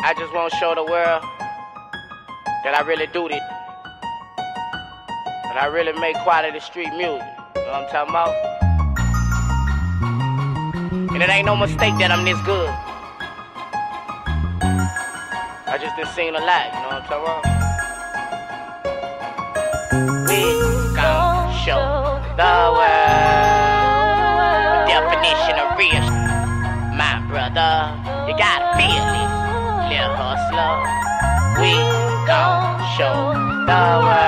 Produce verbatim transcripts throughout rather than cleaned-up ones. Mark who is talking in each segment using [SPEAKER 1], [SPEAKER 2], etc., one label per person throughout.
[SPEAKER 1] I just want to show the world that I really do this. That I really make quality street music. You know what I'm talking about? And it ain't no mistake that I'm this good. I just done seen a lot, you know what I'm talking about? We gon' show the world the definition of real. My brother, you gotta feel it, little hustler. We gon' show the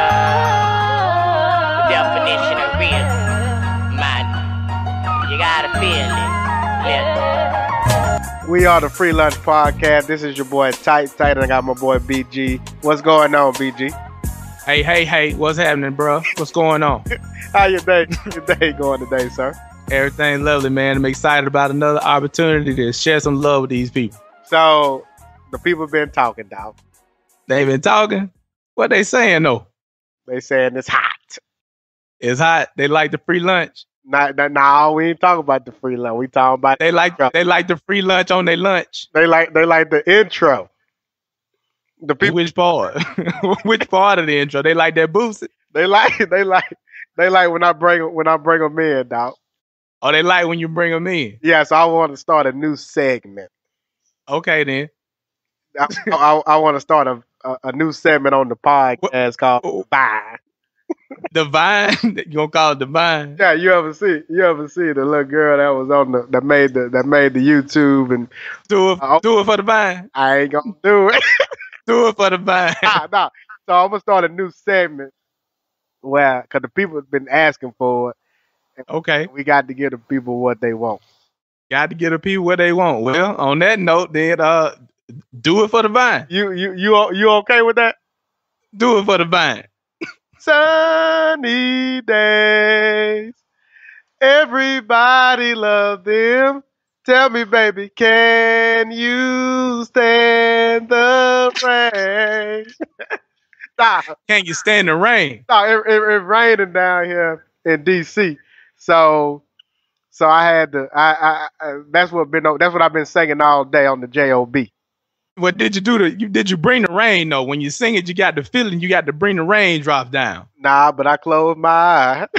[SPEAKER 1] world the definition of real. Man, you gotta feel it, little.
[SPEAKER 2] We are the Free Lunch Podcast. This is your boy Tight Tight, and I got my boy B G. What's going on, B G?
[SPEAKER 3] Hey, hey, hey, what's happening, bro? What's going on?
[SPEAKER 2] How your day, your day going today, sir?
[SPEAKER 3] Everything lovely, man. I'm excited about another opportunity to share some love with these people.
[SPEAKER 2] So, the people been talking, dog.
[SPEAKER 3] They been talking? What they saying, though?
[SPEAKER 2] They saying it's hot.
[SPEAKER 3] It's hot. They like the free lunch.
[SPEAKER 2] Nah, nah, nah, we ain't talking about the free lunch. We talking about
[SPEAKER 3] they like they like the free lunch on their lunch.
[SPEAKER 2] They like they like the intro. The people.
[SPEAKER 3] Which part? Which part of the intro? They like that boost.
[SPEAKER 2] They like they like they like when I bring when I bring them in, dog.
[SPEAKER 3] Oh, they like when you bring them in.
[SPEAKER 2] Yeah, so I want to start a new segment.
[SPEAKER 3] Okay, then.
[SPEAKER 2] I, I, I want to start a, a a new segment on the podcast called Vine.
[SPEAKER 3] The Vine? You gonna call it the Vine?
[SPEAKER 2] Yeah, you ever see you ever see the little girl that was on the that made the that made the YouTube and
[SPEAKER 3] do it
[SPEAKER 2] uh,
[SPEAKER 3] do it for the Vine.
[SPEAKER 2] I ain't gonna do it.
[SPEAKER 3] Do it for the Vine.
[SPEAKER 2] Nah, nah. So I'm gonna start a new segment where, cause the people have been asking for it.
[SPEAKER 3] Okay.
[SPEAKER 2] We got to give the people what they want.
[SPEAKER 3] Got to give the people what they want. Well, on that note, then uh, do it for the Vine.
[SPEAKER 2] You you you you okay with that?
[SPEAKER 3] Do it for the Vine.
[SPEAKER 2] Sunny days, everybody love them. Tell me, baby, can you stand the rain? Nah.
[SPEAKER 3] Can you stand the rain?
[SPEAKER 2] No, it, it, it's raining down here in D C, so so I had to. I, I, I that's what been. That's what I've been singing all day on the job.
[SPEAKER 3] What did you do to you? Did you bring the rain though? When you sing it, you got the feeling. You got to bring the raindrops down.
[SPEAKER 2] Nah, but I closed my eye.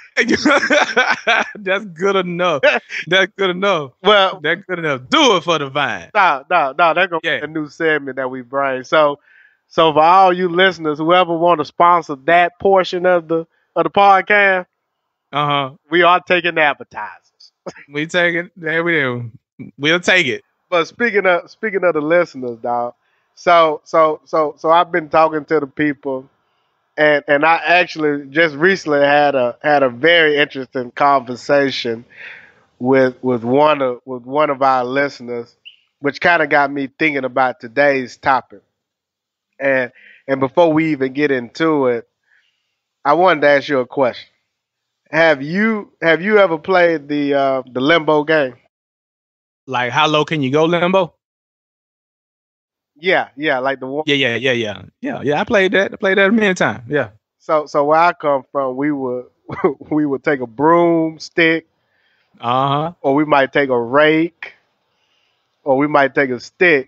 [SPEAKER 3] That's good enough. That's good enough.
[SPEAKER 2] Well,
[SPEAKER 3] that's good enough. Do it for the Vine.
[SPEAKER 2] No, no, no. That's gonna yeah. be a new segment that we bring. So, so for all you listeners, whoever want to sponsor that portion of the of the podcast,
[SPEAKER 3] uh huh,
[SPEAKER 2] we are taking advertisers.
[SPEAKER 3] We take it. There we do. We'll take it.
[SPEAKER 2] But speaking of speaking of the listeners, dog. So so so so I've been talking to the people, and and I actually just recently had a had a very interesting conversation with with one of with one of our listeners, which kind of got me thinking about today's topic. And and before we even get into it, I wanted to ask you a question. Have you have you ever played the uh, the Limbo game?
[SPEAKER 3] Like, how low can you go, Limbo?
[SPEAKER 2] Yeah, yeah, like the one.
[SPEAKER 3] Yeah, yeah, yeah, yeah, yeah, yeah. I played that. I played that many times. Yeah.
[SPEAKER 2] So, so where I come from, we would we would take a broomstick,
[SPEAKER 3] uh huh,
[SPEAKER 2] or we might take a rake, or we might take a stick,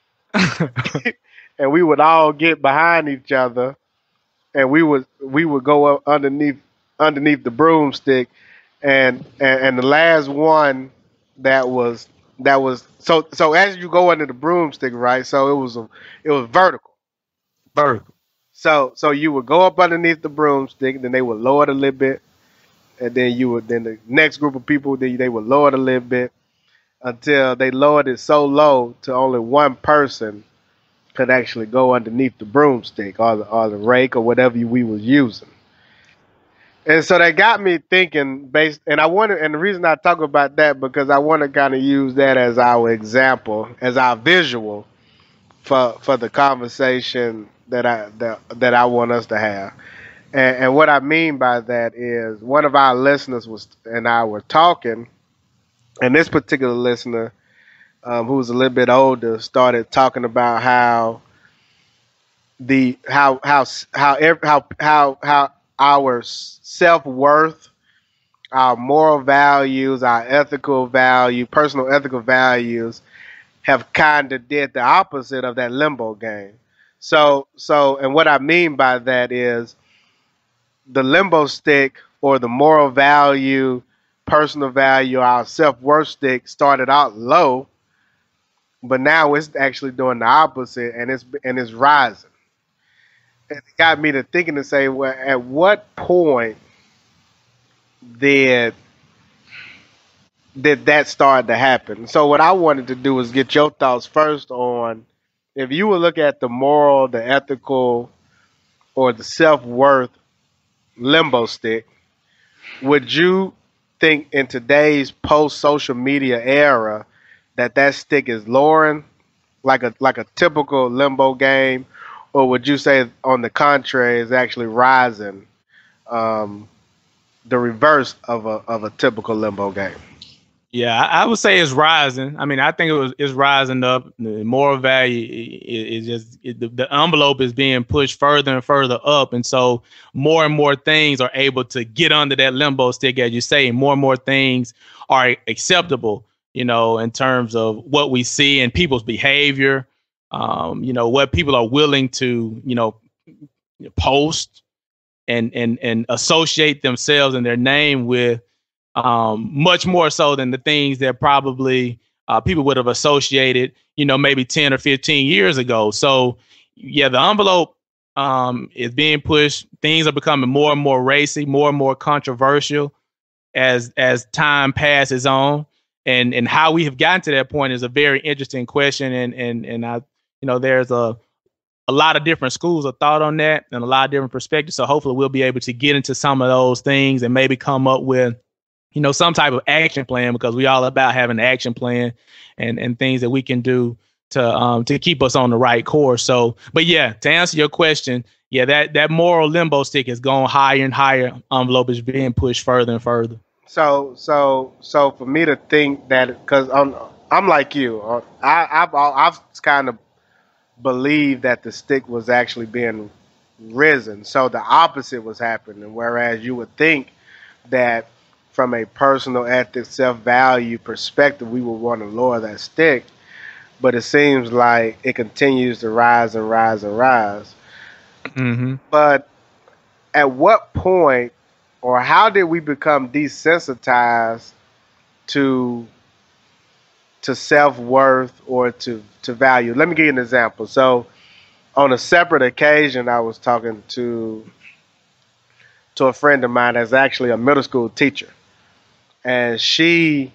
[SPEAKER 2] and we would all get behind each other, and we would we would go up underneath underneath the broomstick, and and, and the last one that was. That was so. So as you go under the broomstick, right? So it was a, it was vertical,
[SPEAKER 3] vertical.
[SPEAKER 2] So so you would go up underneath the broomstick, then they would lower it a little bit, and then you would then the next group of people they they would lower it a little bit until they lowered it so low to only one person could actually go underneath the broomstick or the or the rake or whatever we was using. And so that got me thinking based, and I wanted, and the reason I talk about that because I want to kind of use that as our example, as our visual for for the conversation that I that, that I want us to have. And, and what I mean by that is one of our listeners was and I were talking, and this particular listener, um, who was a little bit older, started talking about how the how how how how how how our self-worth, our moral values, our ethical value, personal ethical values have kind of did the opposite of that limbo game. So so and what I mean by that is the limbo stick or the moral value, personal value, our self worth stick started out low, but now it's actually doing the opposite and it's and it's rising. And it got me to thinking to say, well, at what point did did that start to happen? So what I wanted to do was get your thoughts first on if you would look at the moral, the ethical, or the self worth limbo stick, would you think in today's post social media era that that stick is lowering like a like a typical limbo game, or would you say on the contrary is actually rising, um, the reverse of a of a typical limbo game?
[SPEAKER 3] Yeah, I, I would say it's rising. I mean, I think it was it's rising up. The moral value is just it, the, the envelope is being pushed further and further up, and so more and more things are able to get under that limbo stick, as you say. More and more things are acceptable, you know, in terms of what we see and people's behavior. Um, you know, what people are willing to, you know, post and and and associate themselves and their name with. Um, much more so than the things that probably uh, people would have associated, you know, maybe ten or fifteen years ago. So, yeah, the envelope um, is being pushed. Things are becoming more and more racy, more and more controversial as as time passes on. And and how we have gotten to that point is a very interesting question. And and and I, you know, there's a a lot of different schools of thought on that and a lot of different perspectives. So hopefully we'll be able to get into some of those things and maybe come up with, you know, some type of action plan, because we all about having an action plan and, and things that we can do to um to keep us on the right course. So, but yeah, to answer your question, yeah, that that moral limbo stick is going higher and higher. Envelope is being pushed further and further.
[SPEAKER 2] So so so for me to think that because I'm I'm like you, uh, I I've I've kind of believed that the stick was actually being risen. So the opposite was happening. Whereas you would think that from a personal ethics, self value perspective, we would want to lower that stick. But it seems like it continues to rise and rise and rise.
[SPEAKER 3] Mm-hmm.
[SPEAKER 2] But at what point or how did we become desensitized to to self worth or to, to value? Let me give you an example. So on a separate occasion, I was talking to to a friend of mine that's actually a middle school teacher. And she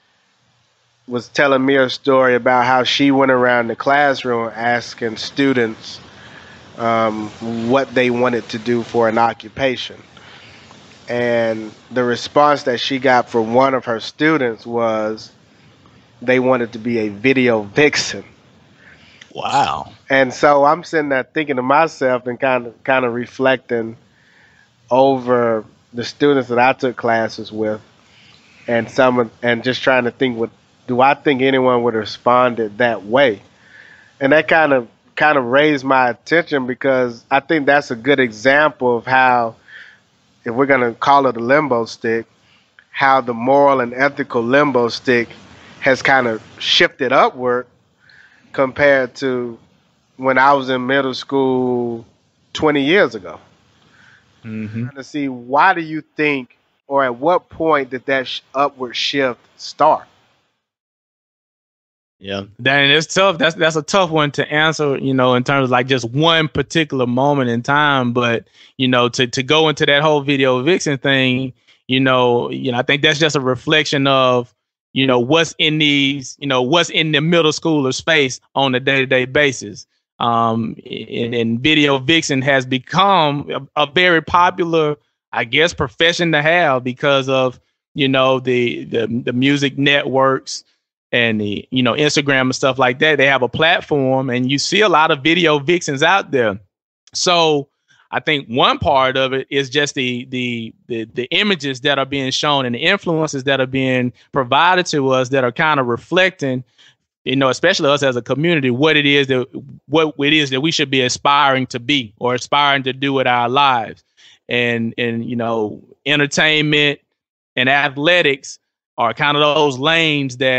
[SPEAKER 2] was telling me a story about how she went around the classroom asking students um, what they wanted to do for an occupation. And the response that she got from one of her students was they wanted to be a video vixen.
[SPEAKER 3] Wow.
[SPEAKER 2] And so I'm sitting there thinking to myself and kind of kind of reflecting over the students that I took classes with, and some and just trying to think, what do I think anyone would have responded that way? And that kind of kind of raised my attention, because I think that's a good example of how, if we're gonna call it a limbo stick, how the moral and ethical limbo stick has kind of shifted upward compared to when I was in middle school twenty years ago.
[SPEAKER 3] Mm-hmm.
[SPEAKER 2] Trying to see, why do you think, or at what point did that sh- upward shift start?
[SPEAKER 3] Yeah, Dan, it's tough. That's that's a tough one to answer, you know, in terms of like just one particular moment in time. But, you know, to to go into that whole video vixen thing, you know, you know, I think that's just a reflection of, you know, what's in these, you know, what's in the middle schooler space on a day-to-day basis. Um, and, and video vixen has become a, a very popular, I guess, profession to have because of, you know, the the, the music networks and the, you know, Instagram and stuff like that. They have a platform and you see a lot of video vixens out there. So I think one part of it is just the the the the images that are being shown and the influences that are being provided to us that are kind of reflecting, you know, especially us as a community, what it is that what it is that we should be aspiring to be or aspiring to do with our lives. And and you know, entertainment and athletics are kind of those lanes that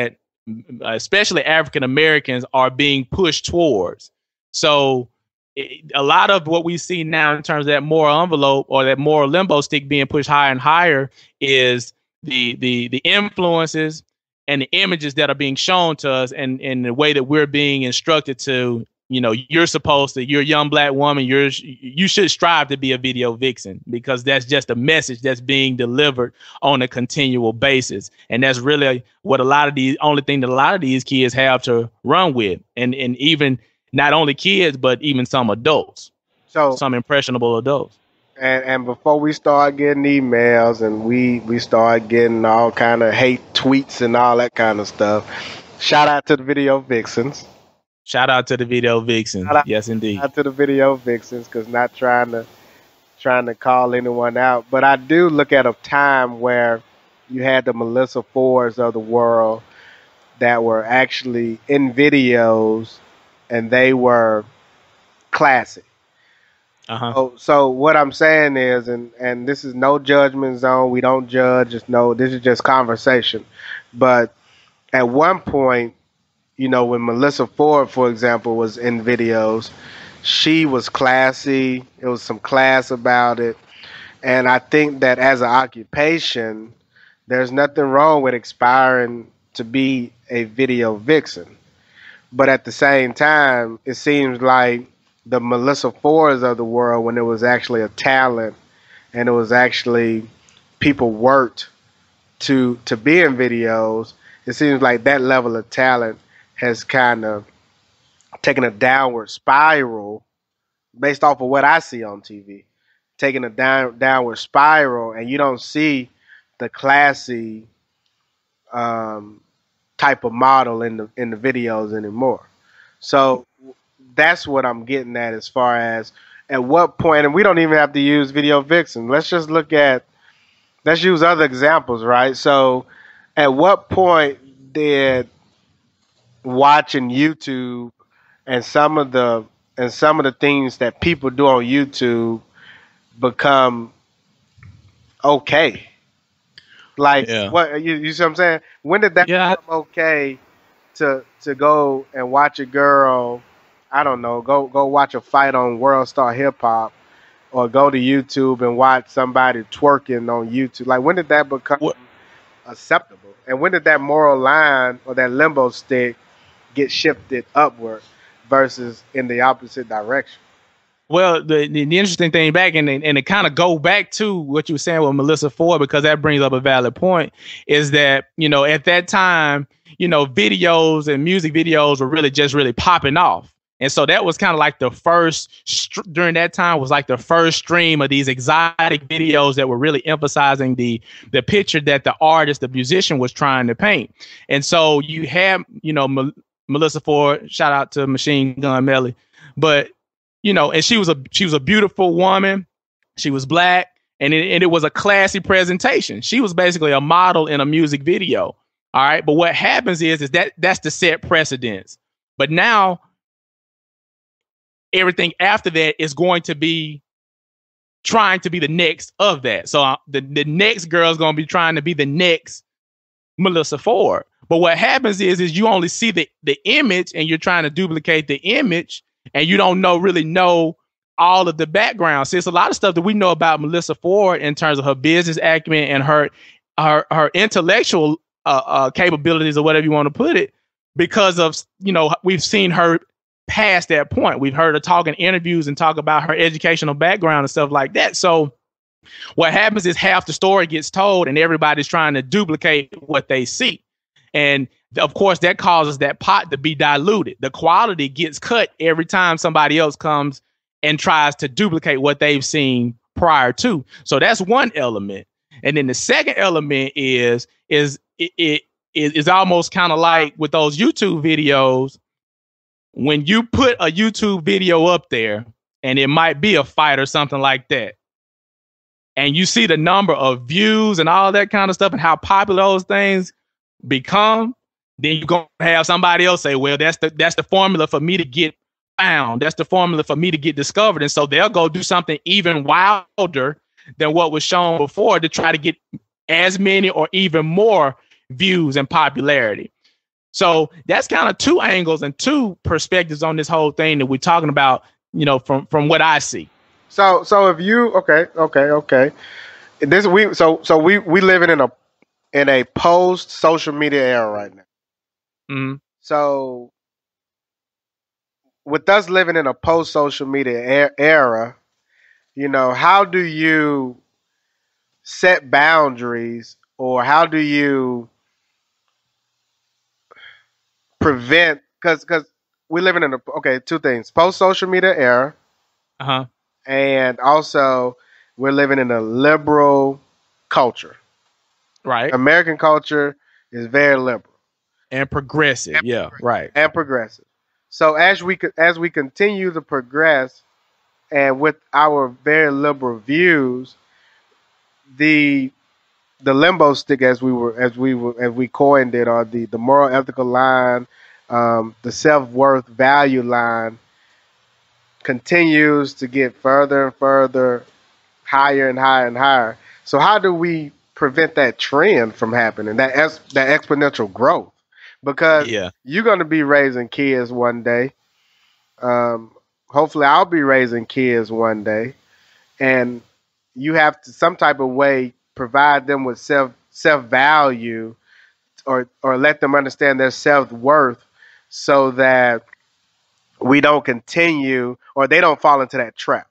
[SPEAKER 3] especially African Americans, are being pushed towards. So it, a lot of what we see now in terms of that moral envelope or that moral limbo stick being pushed higher and higher is the the the influences and the images that are being shown to us, and in the way that we're being instructed to, you know, you're supposed to, you're a young black woman, you're you should strive to be a video vixen, because that's just a message that's being delivered on a continual basis. And that's really what a lot of these, only thing that a lot of these kids have to run with. And and even not only kids, but even some adults. So some impressionable adults.
[SPEAKER 2] And and before we start getting emails and we we start getting all kind of hate tweets and all that kind of stuff, shout out to the video vixens.
[SPEAKER 3] Shout out to the video vixens.
[SPEAKER 2] Out,
[SPEAKER 3] yes, indeed.
[SPEAKER 2] Shout out to the video vixens, because not trying to trying to call anyone out, but I do look at a time where you had the Melissa Fords of the world that were actually in videos, and they were classic.
[SPEAKER 3] Uh-huh.
[SPEAKER 2] So, so what I'm saying is, and, and this is no judgment zone. We don't judge. It's no, this is just conversation. But at one point, you know, when Melissa Ford, for example, was in videos, she was classy. There was some class about it. And I think that as an occupation, there's nothing wrong with aspiring to be a video vixen. But at the same time, it seems like the Melissa Fords of the world, when it was actually a talent and it was actually people worked to to be in videos, it seems like that level of talent has kind of taken a downward spiral based off of what I see on T V, taking a down downward spiral, and you don't see the classy um, type of model in the in the videos anymore. So that's what I'm getting at, as far as at what point, and we don't even have to use video vixen. Let's just look at, let's use other examples, right? So at what point did watching YouTube and some of the and some of the things that people do on YouTube become okay? Like, yeah. what you, you see what I'm saying? When did that yeah. become okay to to go and watch a girl, I don't know, go go watch a fight on World Star Hip Hop, or go to YouTube and watch somebody twerking on YouTube? Like, when did that become what? acceptable? And when did that moral line or that limbo stick get shifted upward versus in the opposite direction?
[SPEAKER 3] Well, the, the, the interesting thing back, and, and to kind of go back to what you were saying with Melissa Ford, because that brings up a valid point, is that, you know, at that time, you know, videos and music videos were really just really popping off. And so that was kind of like the first, during that time, was like the first stream of these exotic videos that were really emphasizing the the picture that the artist, the musician, was trying to paint. And so you have, you know, M- Melissa Ford, shout out to Machine Gun Melly, but, you know, and she was a she was a beautiful woman. She was black, and it, and it was a classy presentation. She was basically a model in a music video. All right. But what happens is, is that that's the set precedence. But now everything after that is going to be trying to be the next of that. So uh, the, the next girl is going to be trying to be the next Melissa Ford. But what happens is, is you only see the, the image, and you're trying to duplicate the image, and you don't know really know all of the background. See, it's a lot of stuff that we know about Melissa Ford in terms of her business acumen and her her her intellectual uh, uh, capabilities, or whatever you want to put it, because of, you know, we've seen her past that point. We've heard her talk in interviews and talk about her educational background and stuff like that. So what happens is half the story gets told, and everybody's trying to duplicate what they see. And of course, that causes that pot to be diluted. The quality gets cut every time somebody else comes and tries to duplicate what they've seen prior to. So that's one element. And then the second element is, is it, it is almost kind of like with those YouTube videos. When you put a YouTube video up there, and it might be a fight or something like that, and you see the number of views and all that kind of stuff and how popular those things become, then you're going to have somebody else say, well, that's the that's the formula for me to get found. That's the formula for me to get discovered. And so they'll go do something even wilder than what was shown before to try to get as many or even more views and popularity. So that's kind of two angles and two perspectives on this whole thing that we're talking about, you know, from from what I see.
[SPEAKER 2] So so if you okay, okay, okay. This we so so we we living in a in a post social media era right now.
[SPEAKER 3] Mm-hmm.
[SPEAKER 2] So with us living in a post social media era, you know, how do you set boundaries or how do you prevent because because we're living in a okay two things post social media era
[SPEAKER 3] Uh-huh.
[SPEAKER 2] and also we're living in a liberal culture.
[SPEAKER 3] Right.
[SPEAKER 2] American culture is very liberal
[SPEAKER 3] And progressive.
[SPEAKER 2] and
[SPEAKER 3] Yeah.
[SPEAKER 2] progressive,
[SPEAKER 3] Right.
[SPEAKER 2] and progressive. So as we as we continue to progress and with our very liberal views, the the limbo stick as we were as we were as we coined it, or the the moral ethical line, um, the self worth value line, continues to get further and further, higher and higher and higher. So how do we prevent that trend from happening? That ex- that exponential growth, because
[SPEAKER 3] Yeah.
[SPEAKER 2] you're going to be raising kids one day. Um, hopefully, I'll be raising kids one day, and you have to some type of way provide them with self self value, or or let them understand their self worth, so that we don't continue or they don't fall into that trap.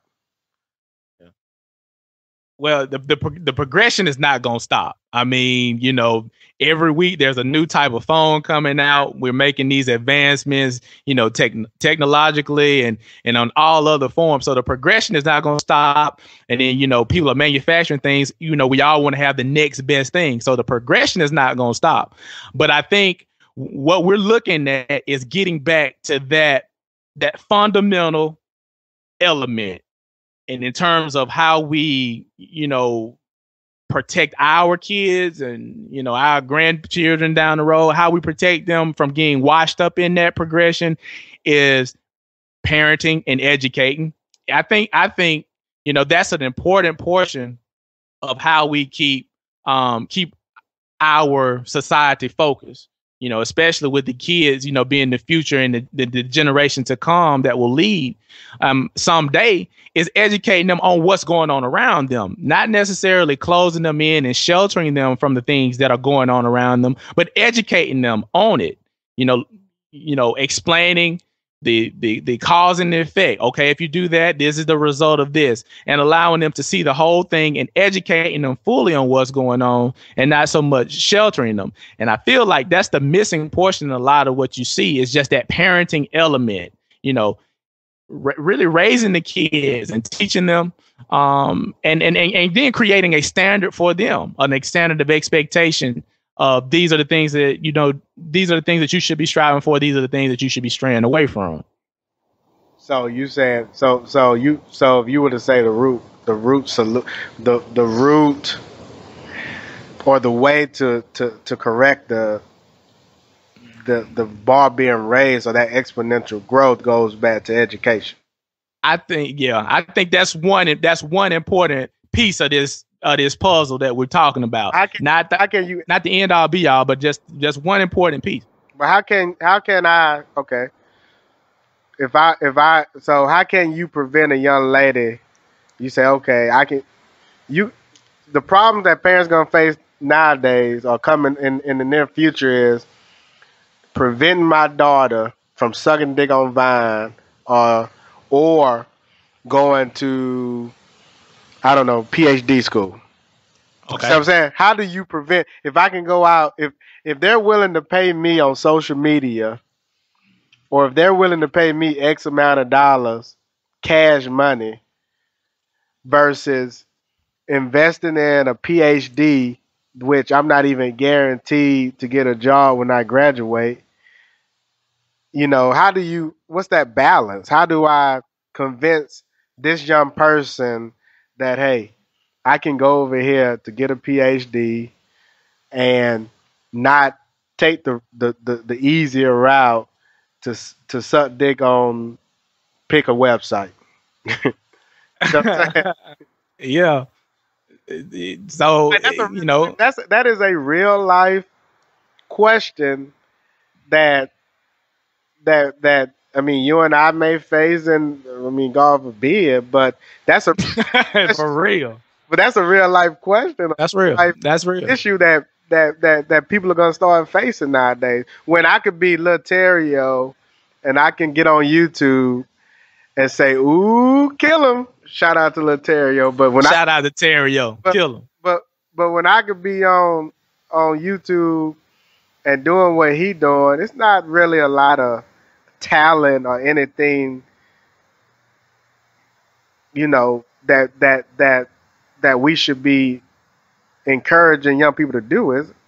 [SPEAKER 3] Well, the, the the progression is not going to stop. I mean, you know, every week there's a new type of phone coming out. We're making these advancements, you know, tech, technologically and and on all other forms. So the progression is not going to stop. And then, you know, people are manufacturing things. You know, we all want to have the next best thing. So the progression is not going to stop. But I think what we're looking at is getting back to that that fundamental element. And in terms of how we, you know, protect our kids and, you know, our grandchildren down the road, how we protect them from getting washed up in that progression is parenting and educating. I think, I think, you know, that's an important portion of how we keep, um, keep our society focused, you know, especially with the kids, you know, being the future and the, the, the generation to come that will lead um, someday, is educating them on what's going on around them, not necessarily closing them in and sheltering them from the things that are going on around them, but educating them on it, you know, you know, explaining the the the cause and the effect. Okay, if you do that, this is the result of this, and allowing them to see the whole thing and educating them fully on what's going on, and not so much sheltering them. And I feel like that's the missing portion in a lot of what you see is just that parenting element. You know, r- really raising the kids and teaching them, um, and, and and and then creating a standard for them, a standard of expectation. Uh, these are the things that, you know, these are the things that you should be striving for. These are the things that you should be straying away from.
[SPEAKER 2] So you saying so so you so if you were to say the root the root solu- the the root or the way to to to correct the the the bar being raised or that exponential growth goes back to education.
[SPEAKER 3] I think, yeah, I think that's one. That's one important piece of this of this puzzle that we're talking about.
[SPEAKER 2] How can
[SPEAKER 3] Not the,
[SPEAKER 2] how can you
[SPEAKER 3] not the end all be all, but just just one important piece.
[SPEAKER 2] but how can how can I okay if I if I so how can you prevent a young lady? You say okay I can you the problem that parents gonna face nowadays or coming in in the near future is preventing my daughter from sucking dick on Vine or or going to I don't know PhD school.
[SPEAKER 3] Okay.
[SPEAKER 2] So I'm saying, how do you prevent if I can go out if if they're willing to pay me on social media or if they're willing to pay me X amount of dollars cash money versus investing in a PhD, which I'm not even guaranteed to get a job when I graduate. You know, how do you, what's that balance? How do I convince this young person that, hey, I can go over here to get a PhD and not take the, the, the, the easier route to, to suck dick on pick a website? You know what I'm saying?
[SPEAKER 3] Yeah. So,
[SPEAKER 2] Like, that's a
[SPEAKER 3] you know,
[SPEAKER 2] that's that is a real life question that that that I mean you and I may face, and I mean God forbid, but that's a that's,
[SPEAKER 3] For real.
[SPEAKER 2] but that's a real life question,
[SPEAKER 3] That's real.
[SPEAKER 2] life
[SPEAKER 3] That's real.
[SPEAKER 2] issue that that that that people are gonna start facing nowadays. When I could be Latario, and I can get on YouTube and say, "Ooh, kill him!" Shout out to Latario, but when
[SPEAKER 3] Shout
[SPEAKER 2] I
[SPEAKER 3] out to Terrio.
[SPEAKER 2] but,
[SPEAKER 3] Kill him.
[SPEAKER 2] but but when I could be on on YouTube and doing what he doing, it's not really a lot of talent or anything, you know, that that that that we should be encouraging young people to do, is it?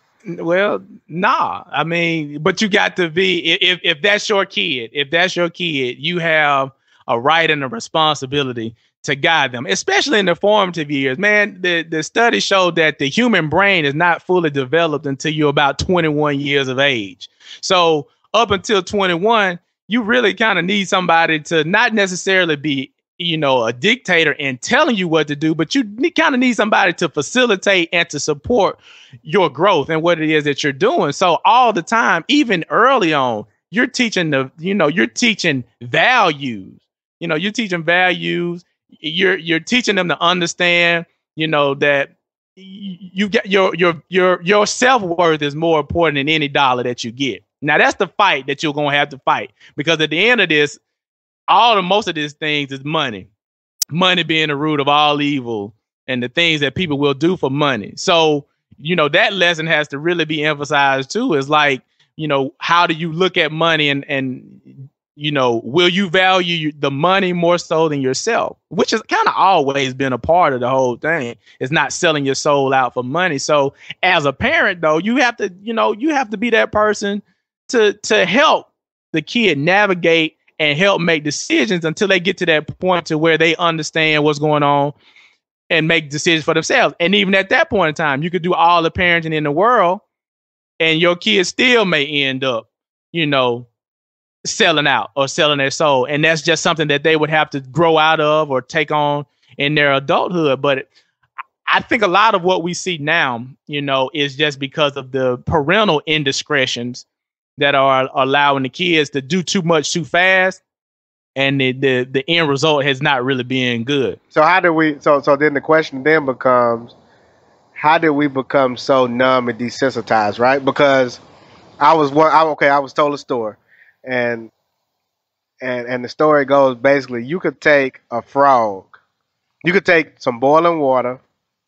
[SPEAKER 3] Well, nah. I mean, but you got to be, if if that's your kid, if that's your kid, you have a right and a responsibility to guide them, especially in the formative years. Man, the, the study showed that the human brain is not fully developed until you're about twenty-one years of age. So up until twenty-one, you really kind of need somebody to not necessarily be, you know, a dictator and telling you what to do, but you kind of need somebody to facilitate and to support your growth and what it is that you're doing. So all the time, even early on, you're teaching the, you know, you're teaching values, you know, you're teaching values. You're, you're teaching them to understand, you know, that you get your, your, your, your self-worth is more important than any dollar that you get. Now that's the fight that you're going to have to fight, because at the end of this, all the most of these things is money, money being the root of all evil and the things that people will do for money. So, you know, that lesson has to really be emphasized too. Is like, you know, how do you look at money, and, and, you know, will you value the money more so than yourself, which has kind of always been a part of the whole thing. It's not selling your soul out for money. So as a parent, though, you have to, you know, you have to be that person to, to help the kid navigate and help make decisions until they get to that point to where they understand what's going on and make decisions for themselves. And even at that point in time, you could do all the parenting in the world and your kids still may end up, you know, selling out or selling their soul. And that's just something that they would have to grow out of or take on in their adulthood. But I think a lot of what we see now, you know, is just because of the parental indiscretions that are allowing the kids to do too much too fast, and the, the the end result has not really been good.
[SPEAKER 2] So how do we? So so then the question then becomes, how did we become so numb and desensitized, right? Because I was one. I, okay, I was told a story, and and and the story goes basically, you could take a frog, you could take some boiling water,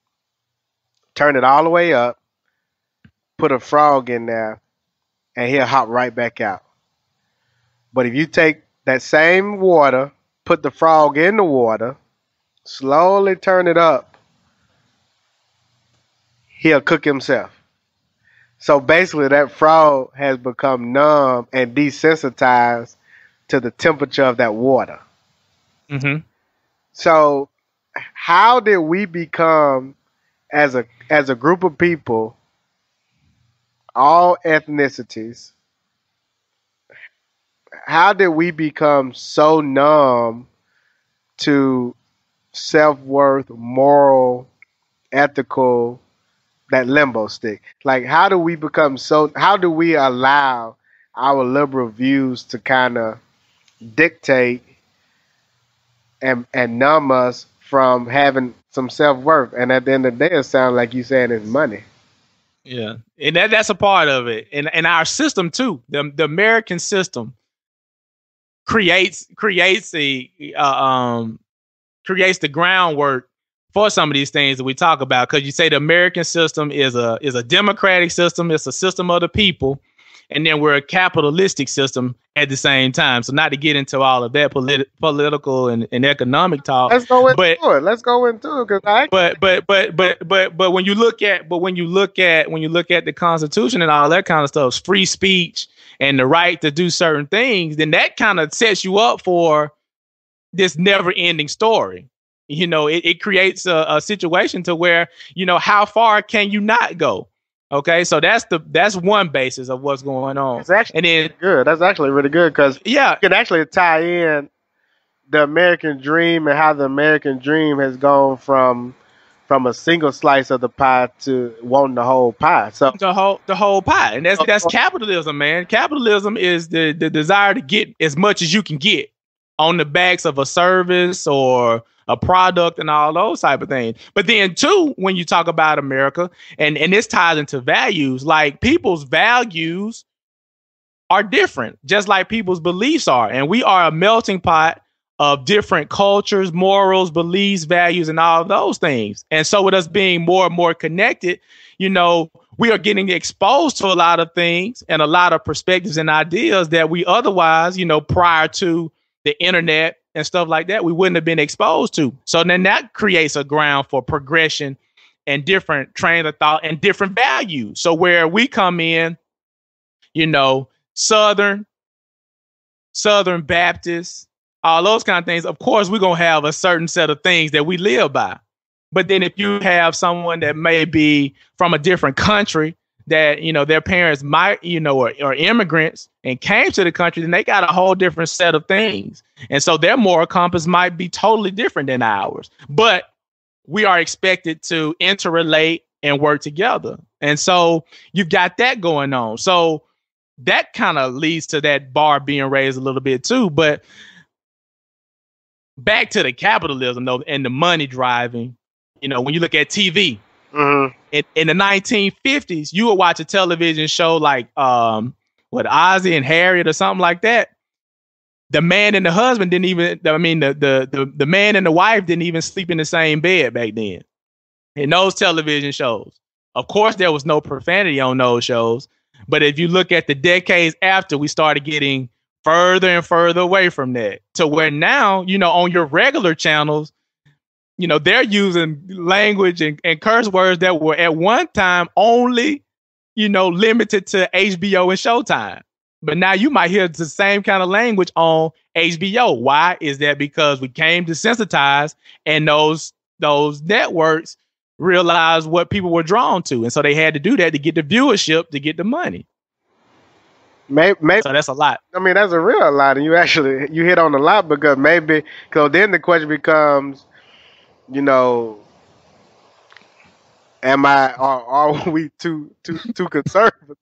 [SPEAKER 2] turn it all the way up, put a frog in there, and he'll hop right back out. But if you take that same water, put the frog in the water, slowly turn it up, he'll cook himself. So basically that frog has become numb and desensitized to the temperature of that water.
[SPEAKER 3] Mm-hmm.
[SPEAKER 2] So how did we become, as a as a group of people, all ethnicities, how did we become so numb to self-worth, moral, ethical, that limbo stick? Like, how do we become so, how do we allow our liberal views to kind of dictate and, and numb us from having some self-worth? And at the end of the day, it sounds like you saying it's money.
[SPEAKER 3] Yeah. And that, that's a part of it. And, and our system too, the, the American system, creates creates a uh, um creates the groundwork for some of these things that we talk about. Because you say the American system is a is a democratic system, it's a system of the people, and then we're a capitalistic system at the same time. So not to get into all of that politi- political and, and economic talk.
[SPEAKER 2] Let's go into
[SPEAKER 3] but,
[SPEAKER 2] it. Let's go into it because I.
[SPEAKER 3] But but but but but but when you look at but when you look at when you look at the Constitution and all that kind of stuff, free speech and the right to do certain things, then that kind of sets you up for this never-ending story. You know, it, it creates a, a situation to where, you know, how far can you not go? Okay, so that's the that's one basis of what's going on.
[SPEAKER 2] It's actually
[SPEAKER 3] and then
[SPEAKER 2] good. That's actually really good because
[SPEAKER 3] yeah,
[SPEAKER 2] you can actually tie in the American dream and how the American dream has gone from from a single slice of the pie to wanting the whole pie. So
[SPEAKER 3] the whole the whole pie, and that's that's capitalism, man. Capitalism is the the desire to get as much as you can get on the backs of a service or a product and all those type of things. But then too, when you talk about America, and and this ties into values, like people's values are different, just like people's beliefs are, and we are a melting pot of different cultures, morals, beliefs, values, and all of those things. And so with us being more and more connected, you know, we are getting exposed to a lot of things and a lot of perspectives and ideas that we otherwise, you know, prior to the internet and stuff like that, we wouldn't have been exposed to. So then that creates a ground for progression and different trains of thought and different values. So where we come in, you know, Southern, Southern Baptist, all those kind of things, of course, we're going to have a certain set of things that we live by. But then if you have someone that may be from a different country that, you know, their parents might, you know, are, are immigrants and came to the country, then they got a whole different set of things. And so their moral compass might be totally different than ours. But we are expected to interrelate and work together. And so you've got that going on. So that kind of leads to that bar being raised a little bit too. But back to the capitalism though, and the money driving, you know, when you look at T V, mm-hmm. in, in the nineteen fifties, you would watch a television show like um, what Ozzie and Harriet or something like that. The man and the husband didn't even, I mean, the, the, the, the man and the wife didn't even sleep in the same bed back then in those television shows. Of course, there was no profanity on those shows. But if you look at the decades after, we started getting further and further away from that to where now, you know, on your regular channels, you know, they're using language and, and curse words that were at one time only, you know, limited to H B O and Showtime. But now you might hear the same kind of language on H B O. Why is that? Because we came desensitized and those those networks realized what people were drawn to. And so they had to do that to get the viewership, to get the money.
[SPEAKER 2] Maybe, maybe,
[SPEAKER 3] so that's a lot.
[SPEAKER 2] I mean, that's a real lot, and you actually you hit on a lot because maybe because then the question becomes, you know, am I are, are we too too too conservative?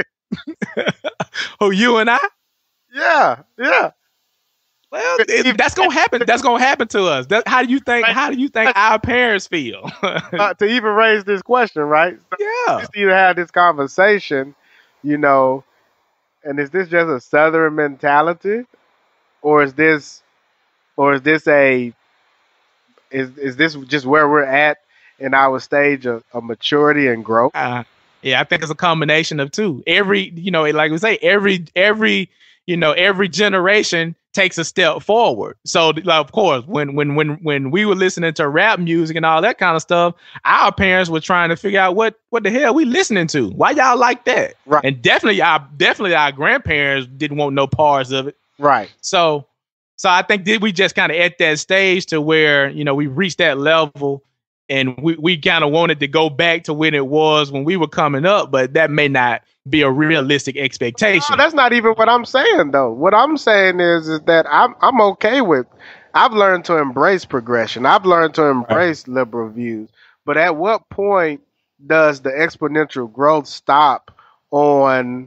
[SPEAKER 3] Who, you and I?
[SPEAKER 2] Yeah, yeah.
[SPEAKER 3] Well, it, that's gonna happen. That's gonna happen to us. That, how do you think? How do you think our parents feel?
[SPEAKER 2] uh, to even raise this question, right? So
[SPEAKER 3] yeah.
[SPEAKER 2] Just to have this conversation, you know. And is this just a Southern mentality, or is this, or is this a, is is this just where we're at in our stage of, of maturity and growth?
[SPEAKER 3] Uh, yeah, I think it's a combination of two. Every, you know, like we say, every every you know every generation takes a step forward. So, like, of course, when when when when we were listening to rap music and all that kind of stuff, our parents were trying to figure out what what the hell we listening to. Why y'all like that?
[SPEAKER 2] Right.
[SPEAKER 3] And definitely our definitely our grandparents didn't want no parts of it.
[SPEAKER 2] Right.
[SPEAKER 3] So, so I think did we just kind of at that stage to where, you know, we reached that level and we, we kind of wanted to go back to when it was when we were coming up, but that may not be a realistic expectation.
[SPEAKER 2] No, that's not even what I'm saying, though. What I'm saying is, is that I'm I'm okay with. I've learned to embrace progression. I've learned to embrace right. liberal views. But at what point does the exponential growth stop on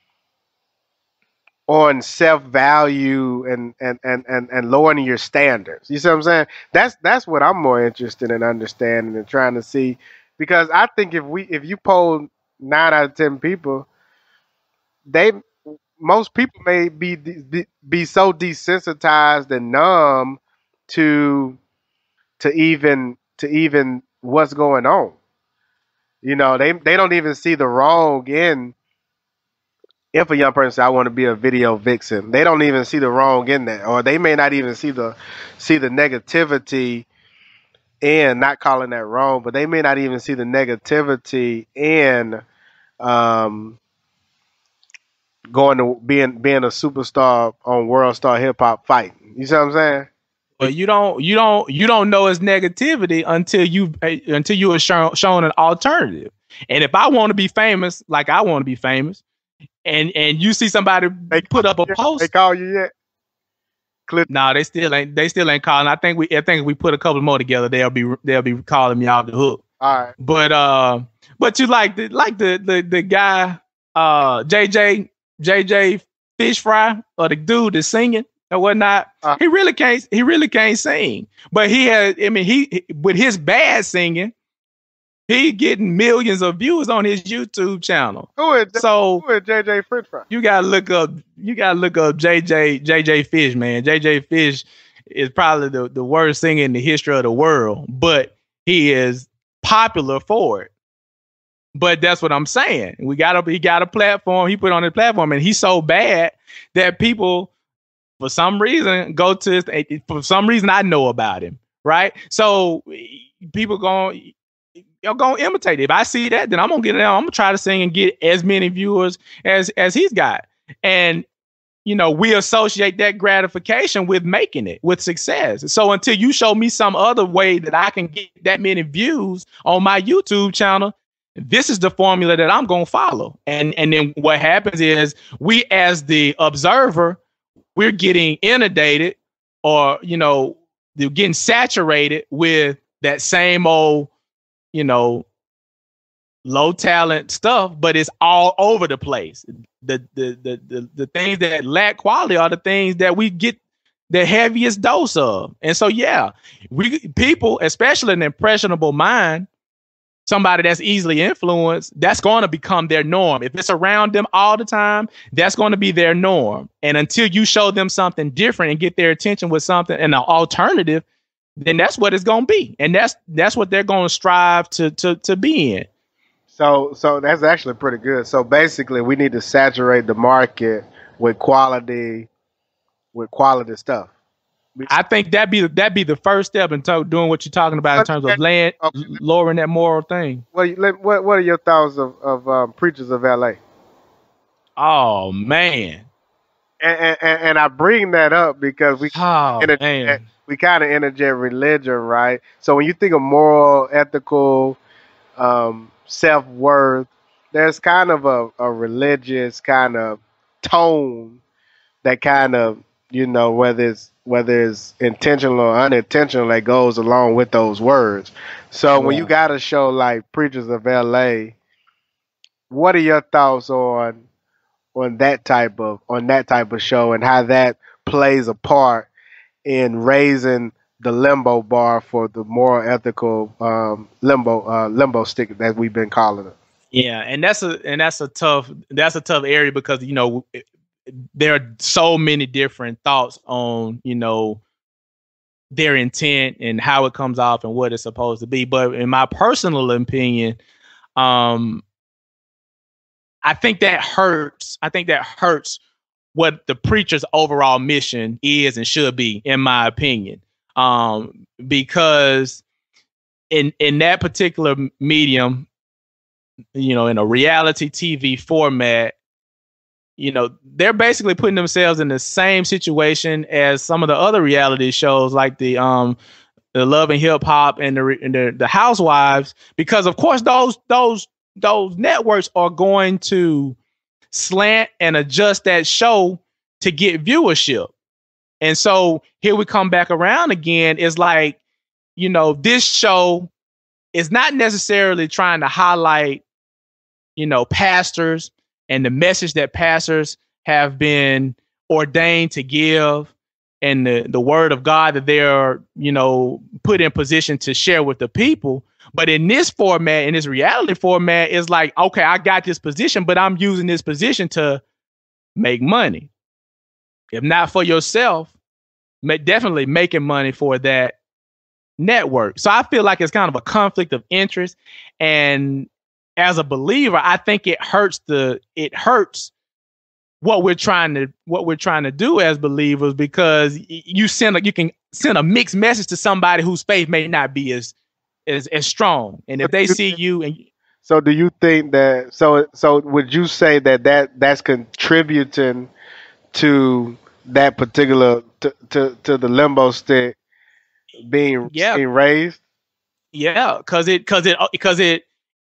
[SPEAKER 2] on self-value and and, and, and and lowering your standards? You see what I'm saying? That's that's what I'm more interested in understanding and trying to see. Because I think if we if you poll nine out of ten people, they most people may be be, be so desensitized and numb to to even to even what's going on. You know, they they don't even see the wrong in if a young person says, I want to be a video vixen. They don't even see the wrong in that, or they may not even see the see the negativity in not calling that wrong, but they may not even see the negativity in um, going to being being a superstar on World Star Hip Hop fighting. You see what I'm saying?
[SPEAKER 3] But you don't you don't you don't know it's negativity until you until you are shown, shown an alternative. And if I want to be famous, like I want to be famous, and and you see somebody
[SPEAKER 2] they
[SPEAKER 3] put up a post,
[SPEAKER 2] they call you yet? Clip.
[SPEAKER 3] No, they still ain't. They still ain't calling. I think we. I think if we put a couple more together, they'll be. They'll be calling me off the hook.
[SPEAKER 2] All right.
[SPEAKER 3] But uh, but you like the like the the the guy uh J J J J Fish Fry, or the dude that's singing or whatnot.
[SPEAKER 2] Uh,
[SPEAKER 3] he really can't. He really can't sing. But he has. I mean, he with his bad singing, he getting millions of views on his YouTube channel.
[SPEAKER 2] Who is
[SPEAKER 3] so?
[SPEAKER 2] Who is J J French Fry?
[SPEAKER 3] You gotta look up. You gotta look up J J J J Fish, man. J J Fish is probably the, the worst singer in the history of the world, but he is popular for it. But that's what I'm saying. We got a he got a platform. He put on his platform, and he's so bad that people, for some reason, go to his. For some reason, I know about him, right? So people going. You're gonna imitate it. If I see that, then I'm gonna get it out. I'm gonna try to sing and get as many viewers as as he's got. And you know, we associate that gratification with making it, with success. So until you show me some other way that I can get that many views on my YouTube channel, this is the formula that I'm gonna follow. And and then what happens is we, as the observer, we're getting inundated, or you know, they're getting saturated with that same old, you know, low talent stuff, but it's all over the place. The, the the the the things that lack quality are the things that we get the heaviest dose of. And so, yeah, we people, especially an impressionable mind, somebody that's easily influenced, that's going to become their norm. If it's around them all the time, that's going to be their norm. And until you show them something different and get their attention with something and an alternative, then that's what it's gonna be, and that's that's what they're gonna strive to to to be in.
[SPEAKER 2] So, so that's actually pretty good. So basically, we need to saturate the market with quality, with quality stuff.
[SPEAKER 3] I think that be that be the first step in to, doing what you're talking about in terms of laying, okay. lowering that moral thing.
[SPEAKER 2] What what what are your thoughts of of um, Preachers of L A?
[SPEAKER 3] Oh man,
[SPEAKER 2] and, and and I bring that up because we
[SPEAKER 3] oh, interject,
[SPEAKER 2] we kind of interject religion, right? So when you think of moral, ethical, um, self-worth, there's kind of a, a religious kind of tone that kind of, you know, whether it's whether it's intentional or unintentional, that goes along with those words. So yeah. When you got a show like Preachers of L A, what are your thoughts on on that type of on that type of show and how that plays a part in raising the limbo bar for the moral, ethical um, limbo uh, limbo stick that we've been calling it?
[SPEAKER 3] Yeah, and that's a and that's a tough that's a tough area because, you know, there are so many different thoughts on, you know, their intent and how it comes off and what it's supposed to be. But in my personal opinion, um, I think that hurts. I think that hurts what the preacher's overall mission is and should be, in my opinion. Um, because in in that particular medium, you know, in a reality T V format, you know, they're basically putting themselves in the same situation as some of the other reality shows, like the um the Love and Hip Hop and the and the, the Housewives, because of course those those those networks are going to slant and adjust that show to get viewership. And so here we come back around again. It's like, you know, this show is not necessarily trying to highlight, you know, pastors and the message that pastors have been ordained to give and the, the word of God that they're, you know, put in position to share with the people. But in this format, in this reality format, it's like, okay, I got this position, but I'm using this position to make money. If not for yourself, definitely making money for that network. So I feel like it's kind of a conflict of interest. And as a believer, I think it hurts the it hurts what we're trying to what we're trying to do as believers, because you send a, you can send a mixed message to somebody whose faith may not be as as, as strong. And if they see you and
[SPEAKER 2] so do you think that so so would you say that, that that's contributing to that particular to, to, to the limbo stick being
[SPEAKER 3] yeah.
[SPEAKER 2] being raised?
[SPEAKER 3] Yeah, because it because it because it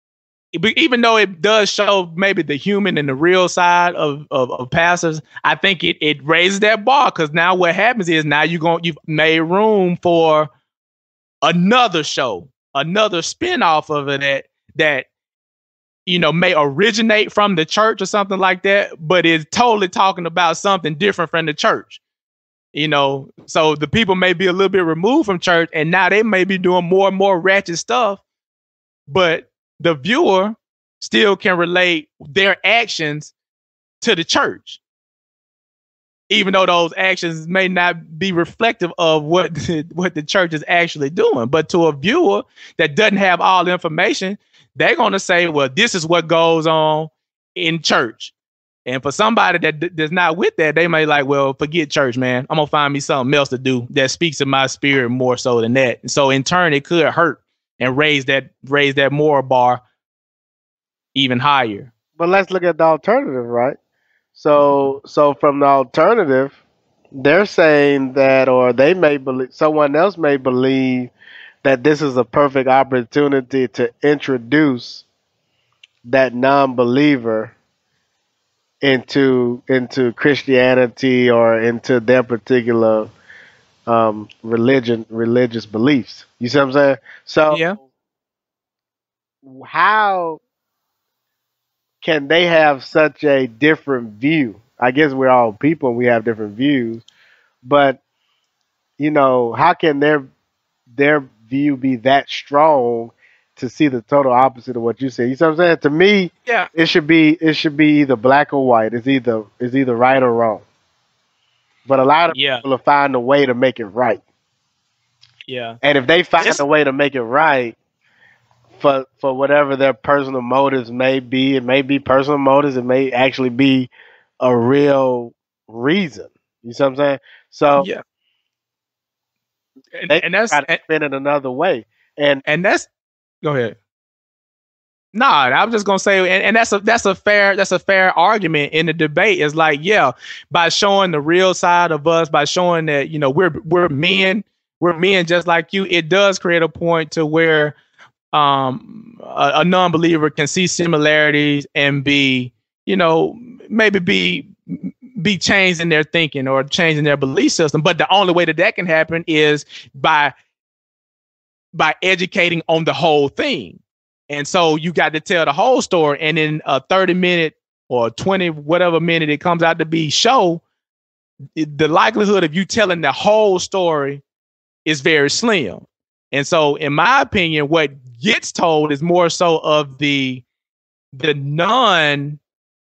[SPEAKER 3] even though it does show maybe the human and the real side of, of, of pastors, I think it, it raises that bar, because now what happens is now you going you've made room for another show, another spinoff of it that that you know may originate from the church or something like that, but is totally talking about something different from the church. You know, so the people may be a little bit removed from church, and now they may be doing more and more ratchet stuff, but the viewer still can relate their actions to the church, even though those actions may not be reflective of what the, what the church is actually doing. But to a viewer that doesn't have all the information, they're going to say, well, this is what goes on in church. And for somebody that d- that's not with that, they may like, well, forget church, man. I'm going to find me something else to do that speaks to my spirit more so than that. And so in turn, it could hurt and raise that raise that moral bar even higher.
[SPEAKER 2] But let's look at the alternative, right? So, so from the alternative, they're saying that, or they may believe, someone else may believe that this is a perfect opportunity to introduce that non-believer into into Christianity or into their particular um, religion, religious beliefs. You see what I'm saying? So,
[SPEAKER 3] Yeah.
[SPEAKER 2] how can they have such a different view? I guess we're all people and we have different views, but you know, how can their their view be that strong to see the total opposite of what you say? You see what I'm saying? To me,
[SPEAKER 3] Yeah.
[SPEAKER 2] it should be it should be either black or white. It's either it's either right or wrong. But a lot of
[SPEAKER 3] Yeah.
[SPEAKER 2] people will find a way to make it right.
[SPEAKER 3] Yeah.
[SPEAKER 2] And if they find
[SPEAKER 3] It's-
[SPEAKER 2] a way to make it right for for whatever their personal motives may be, it may be personal motives, it may actually be a real reason. You see what I'm saying? So
[SPEAKER 3] Yeah. And,
[SPEAKER 2] they
[SPEAKER 3] and that's
[SPEAKER 2] try to
[SPEAKER 3] and,
[SPEAKER 2] spin it another way. And
[SPEAKER 3] and that's go ahead. Nah, I was just gonna say, and, and that's a that's a fair that's a fair argument in the debate. It's like, yeah, by showing the real side of us, by showing that, you know, we're we're men, we're men just like you, it does create a point to where um a, a non-believer can see similarities and be, you know, maybe be be changed in their thinking or changing their belief system. But the only way that that can happen is by by educating on the whole thing. And so you got to tell the whole story. And in a thirty minute or twenty, whatever minute it comes out to be show, it, the likelihood of you telling the whole story is very slim. And so in my opinion, what gets told is more so of the, the non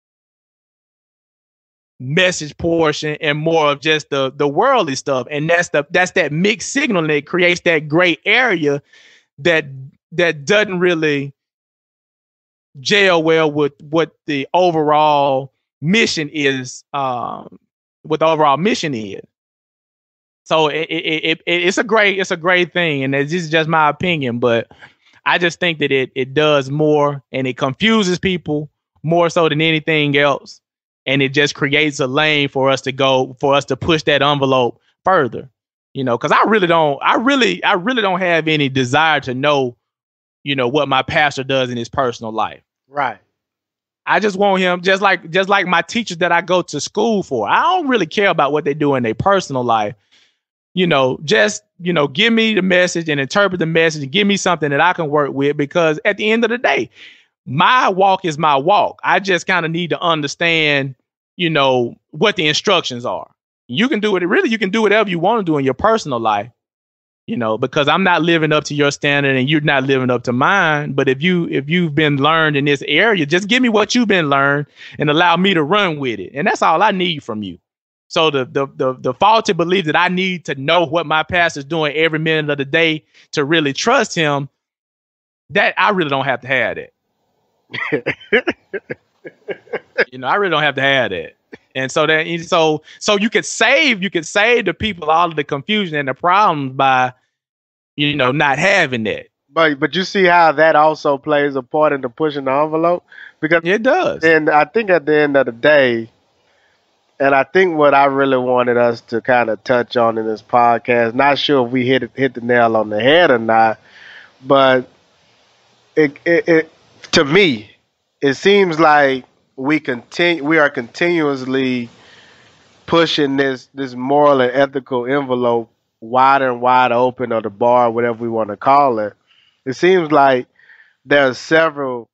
[SPEAKER 3] message portion and more of just the, the worldly stuff. And that's the, that's that mixed signal that creates that gray area that, that doesn't really gel well with what the overall mission is, um, what the overall mission is. So it, it, it, it's a great, it's a great thing. And this is just my opinion, but I just think that it, it does more and it confuses people more so than anything else. And it just creates a lane for us to go, for us to push that envelope further, you know, cause I really don't, I really, I really don't have any desire to know, you know, what my pastor does in his personal life.
[SPEAKER 2] right.
[SPEAKER 3] I just want him, just like just like my teachers that I go to school for. I don't really care about what they do in their personal life. You know, just, you know, give me the message and interpret the message and give me something that I can work with, because at the end of the day, my walk is my walk. I just kind of need to understand, you know, what the instructions are. You can do it. Really, you can do whatever you want to do in your personal life. You know, because I'm not living up to your standard and you're not living up to mine. But if you if you've been learned in this area, just give me what you've been learned and allow me to run with it. And that's all I need from you. So the the the, the faulty belief that I need to know what my pastor's doing every minute of the day to really trust him, that I really don't have to have that. You know, I really don't have to have that. And so that so so you could save you could save the people all of the confusion and the problems by, you know, not having that.
[SPEAKER 2] But but you see how that also plays a part into pushing the envelope, because
[SPEAKER 3] It does.
[SPEAKER 2] then I think at the end of the day, and I think what I really wanted us to kind of touch on in this podcast, not sure if we hit it, hit the nail on the head or not, but it it, it to me, it seems like we continue we are continuously pushing this this moral and ethical envelope wider and wider open, or the bar, whatever we want to call it. It seems like there are several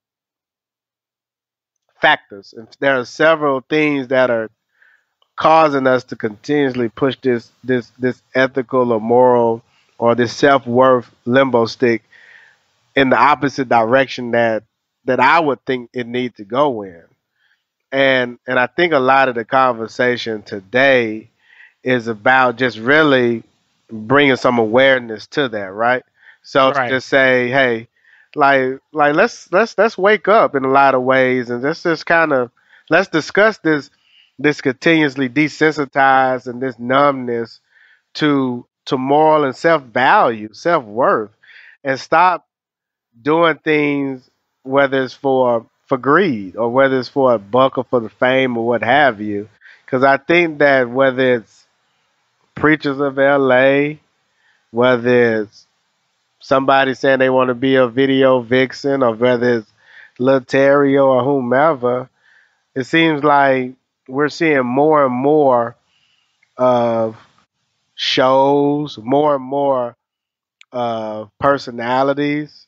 [SPEAKER 2] factors and there are several things that are causing us to continuously push this this this ethical or moral or this self-worth limbo stick in the opposite direction that that I would think it needs to go in. And and I think a lot of the conversation today is about just really bringing some awareness to that, right? So to
[SPEAKER 3] Right.
[SPEAKER 2] just say, hey, like like let's let's let's wake up in a lot of ways, and let's just kind of let's discuss this this continuously desensitized and this numbness to to moral and self value, self worth, and stop doing things whether it's for for greed or whether it's for a buck or for the fame or what have you. Because I think that whether it's preachers of L A, whether it's somebody saying they want to be a video vixen, or whether it's Lil Terry or whomever, it seems like we're seeing more and more of shows, more and more uh, personalities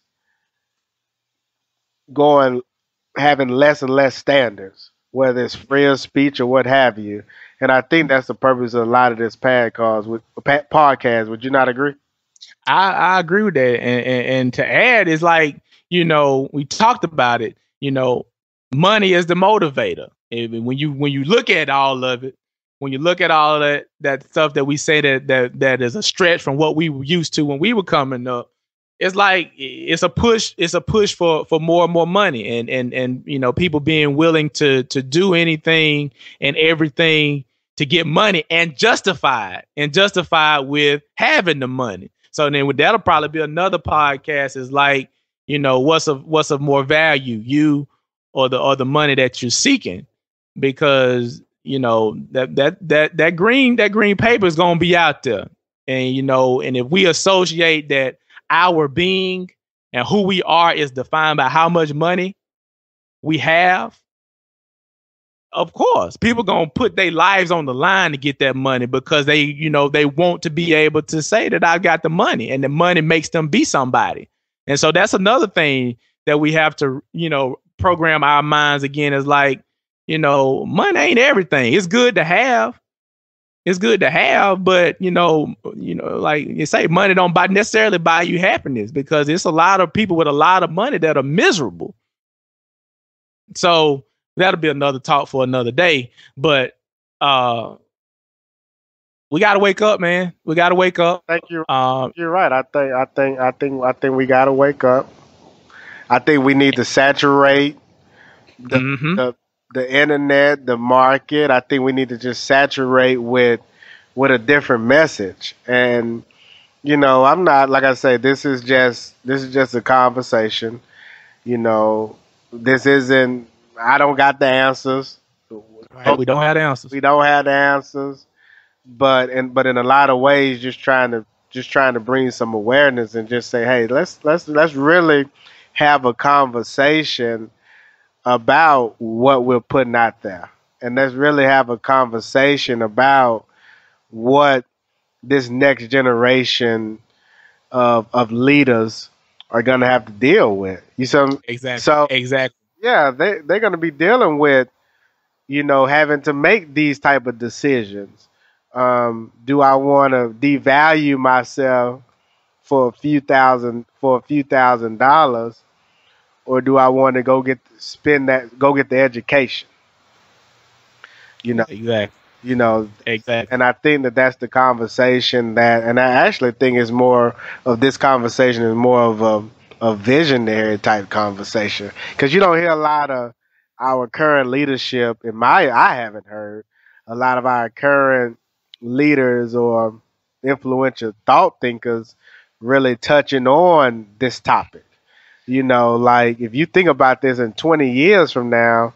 [SPEAKER 2] going having less and less standards, whether it's free of speech or what have you. And I think that's the purpose of a lot of this podcast. With pa- podcast, would you not agree?
[SPEAKER 3] I, I agree with that. And, and, and to add is like, you know, we talked about it, you know, money is the motivator. And when you when you look at all of it, when you look at all of that that stuff that we say that that that is a stretch from what we were used to when we were coming up, it's like it's a push, it's a push for for more and more money, and and and you know, people being willing to to do anything and everything to get money and justify it and justify it with having the money. So then that'll probably be another podcast, is like, you know, what's of what's of more value, you or the or the money that you're seeking, because you know that that that that green that green paper is going to be out there. And you know, and if we associate that our being and who we are is defined by how much money we have, of course, people gonna put their lives on the line to get that money, because they, you know, they want to be able to say that I got the money, and the money makes them be somebody. And so that's another thing that we have to, you know, program our minds again, is like, you know, money ain't everything. It's good to have. It's good to have, but you know, you know, like you say, money don't buy necessarily buy you happiness, because it's a lot of people with a lot of money that are miserable. So that'll be another talk for another day. But uh, we got to wake up, man. We got to wake up.
[SPEAKER 2] Thank you.
[SPEAKER 3] Um,
[SPEAKER 2] You're right. I think I think I think I think we got to wake up. I think we need to saturate the,
[SPEAKER 3] mm-hmm.
[SPEAKER 2] the the internet, the market. I think we need to just saturate with with a different message. And you know, I'm not, like I say, this is just this is just a conversation. You know, this isn't. I don't got the answers.
[SPEAKER 3] Right, we don't have the answers.
[SPEAKER 2] We don't have the answers. But and but in a lot of ways, just trying to just trying to bring some awareness and just say, hey, let's let's let's really have a conversation about what we're putting out there, and let's really have a conversation about what this next generation of of leaders are gonna have to deal with. You see,
[SPEAKER 3] Exactly.
[SPEAKER 2] so
[SPEAKER 3] exactly.
[SPEAKER 2] yeah, they they're gonna be dealing with, you know, having to make these type of decisions. Um, do I want to devalue myself for a few thousand for a few thousand dollars, or do I want to go get spend that go get the education? You know,
[SPEAKER 3] Exactly.
[SPEAKER 2] you know,
[SPEAKER 3] Exactly.
[SPEAKER 2] and I think that that's the conversation that, and I actually think it's more of this conversation is more of a, a visionary type conversation, because you don't hear a lot of our current leadership. In my, I haven't heard a lot of our current leaders or influential thought thinkers really touching on this topic. You know, like if you think about this in twenty years from now,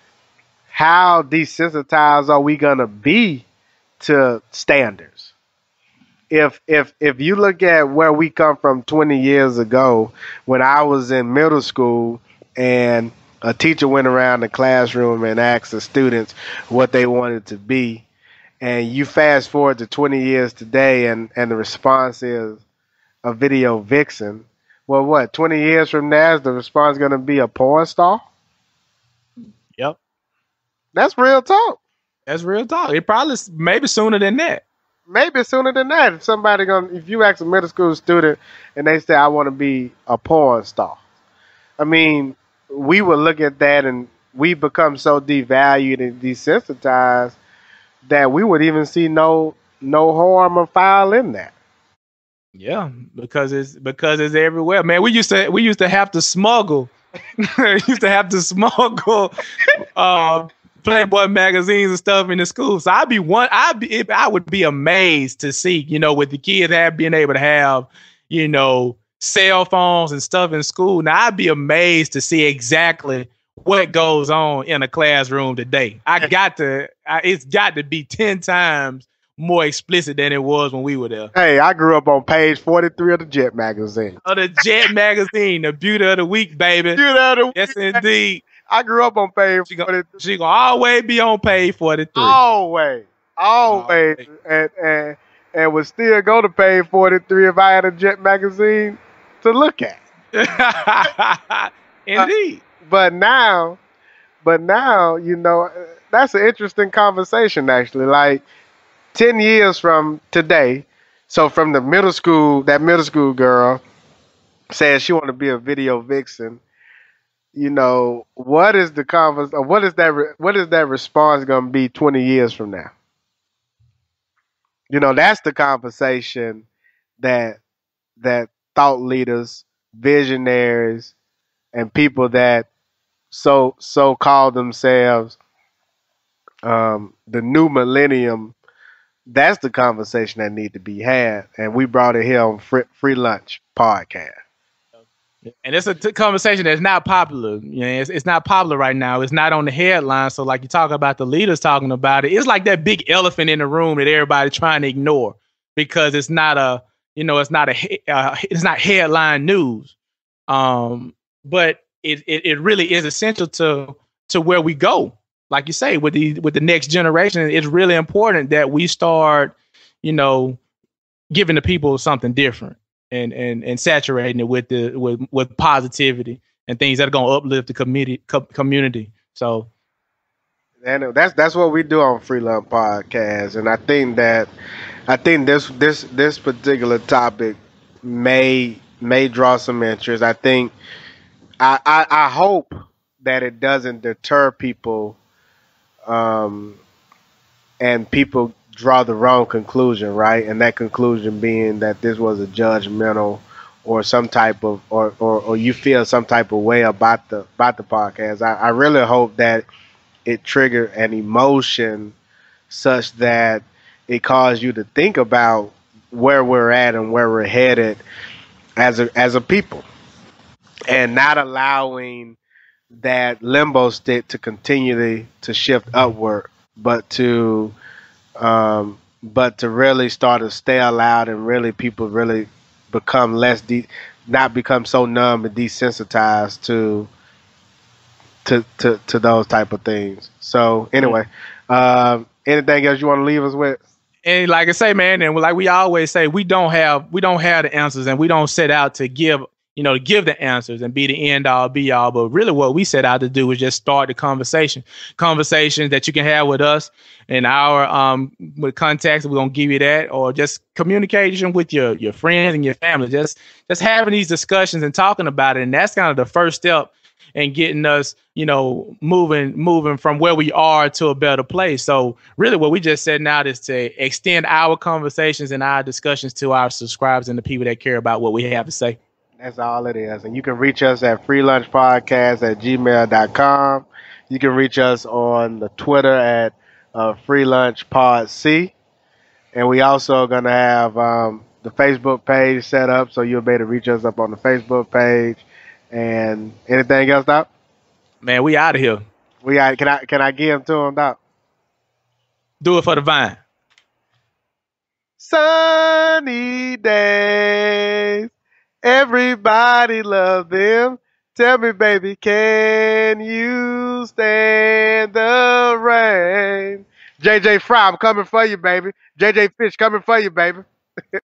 [SPEAKER 2] how desensitized are we gonna be to standards? If if if you look at where we come from twenty years ago, when I was in middle school and a teacher went around the classroom and asked the students what they wanted to be. And you fast forward to twenty years today, and, and the response is a video vixen. Well, what, twenty years from now, is the response going to be a porn star?
[SPEAKER 3] Yep.
[SPEAKER 2] That's real talk.
[SPEAKER 3] That's real talk. It probably maybe sooner than that.
[SPEAKER 2] Maybe sooner than that. If somebody gonna, if you ask a middle school student and they say, I want to be a porn star, I mean, we would look at that and we become so devalued and desensitized that we would even see no no harm or foul in that.
[SPEAKER 3] Yeah, because it's because it's everywhere. Man, we used to we used to have to smuggle. we used to have to smuggle uh, Playboy magazines and stuff in the school. So I'd be one. I'd be if I would be amazed to see, you know, with the kids have being able to have, you know, cell phones and stuff in school. Now I'd be amazed to see exactly what goes on in a classroom today. I got to. I, it's got to be ten times more explicit than it was when we were there.
[SPEAKER 2] Hey, I grew up on page forty-three of the Jet magazine.
[SPEAKER 3] Of the Jet magazine, the beauty of the week, baby.
[SPEAKER 2] Beauty of the week.
[SPEAKER 3] Yes, indeed.
[SPEAKER 2] I grew up on page
[SPEAKER 3] She gonna,
[SPEAKER 2] forty-three.
[SPEAKER 3] she gonna always be on page forty-three.
[SPEAKER 2] Always. Always.
[SPEAKER 3] Always.
[SPEAKER 2] And, and, and would still go to page forty-three if I had a Jet magazine to look at.
[SPEAKER 3] Indeed.
[SPEAKER 2] Uh, but now, but now, you know, that's an interesting conversation, actually. Like, ten years from today, so from the middle school, that middle school girl says she want to be a video vixen. You know, what is the convers- or what is that re- what is that response going to be twenty years from now? You know, that's the conversation that that thought leaders, visionaries, and people that so so call themselves um, the new millennium. That's the conversation that need to be had, and we brought it here on Free, Free Lunch Podcast.
[SPEAKER 3] And it's a t- conversation that's not popular. You know, it's, it's not popular right now. It's not on the headline. So, like you talk about the leaders talking about it, it's like that big elephant in the room that everybody's trying to ignore because it's not a, you know, it's not a, he- uh, it's not headline news. Um, but it, it it really is essential to to where we go. Like you say, with the with the next generation, it's really important that we start, you know, giving the people something different. And, and and saturating it with the with, with positivity and things that are gonna uplift the community co- community. So,
[SPEAKER 2] and that's that's what we do on Free Lunch Podcast. And I think that I think this this this particular topic may may draw some interest. I think I I, I hope that it doesn't deter people, um, and people draw the wrong conclusion, right? And that conclusion being that this was a judgmental or some type of or, or, or you feel some type of way about the about the podcast. I, I really hope that it triggered an emotion such that it caused you to think about where we're at and where we're headed as a as a people, and not allowing that limbo stick to continue to, to shift upward, but to Um, but to really start to stay aloud and really people really become less de- not become so numb and desensitized to to to, to those type of things. So anyway, um, anything else you want to leave us with?
[SPEAKER 3] and like I say, man, and like we always say, we don't have we don't have the answers, and we don't set out to give you know to give the answers and be the end all be all. But really, what we set out to do is just start the conversation, conversations that you can have with us and our um with contacts. We're gonna give you that, or just communication with your your friends and your family. Just just having these discussions and talking about it, and that's kind of the first step in getting us, you know, moving moving from where we are to a better place. So really, what we just said now is to extend our conversations and our discussions to our subscribers and the people that care about what we have to say.
[SPEAKER 2] That's all it is. And you can reach us at freelunchpodcast at gmail dot com. You can reach us on the Twitter at uh, freelunchpodc. And we also are going to have um, the Facebook page set up, so you'll be able to reach us up on the Facebook page. And anything else, Doc?
[SPEAKER 3] Man, we out of here.
[SPEAKER 2] We out, can I can I give him to him, Doc?
[SPEAKER 3] Do it for the vine.
[SPEAKER 2] Sunny days, everybody love them. Tell me, baby, can you stand the rain? J J Fry, I'm coming for you, baby. J J Fish coming for you, baby.